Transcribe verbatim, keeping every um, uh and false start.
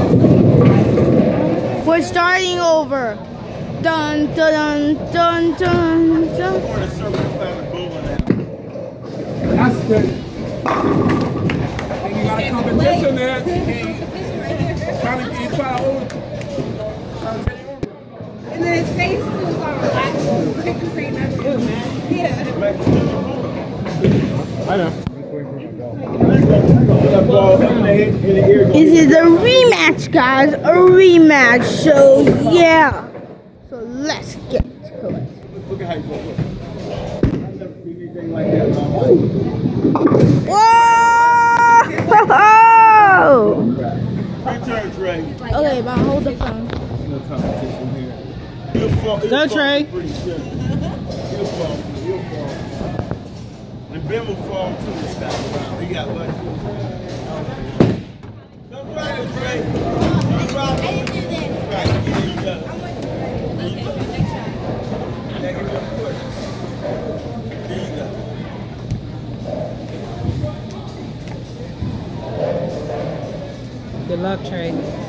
We're starting over. Dun dun dun dun dun. That's good. I think you got a competition there. Trying to get try to hold. And then his face was all relaxed. Couldn't say nothing, man. Yeah. I know. This is a rematch, guys. A rematch. So yeah. So let's get to it. Look at how you go. I've never seen anything like that in my life. Whoa! Return, Trey. Okay, but hold the phone. No competition here. He'll fall. Go, Trey. He'll fall. He'll fall. And Ben will fall too this time around. He got lucky. Don't drop it, Trey. Don't drop it. I didn't do this. Right, here you go. Here you go. Now give me a push. Here you go. Good luck, Trey.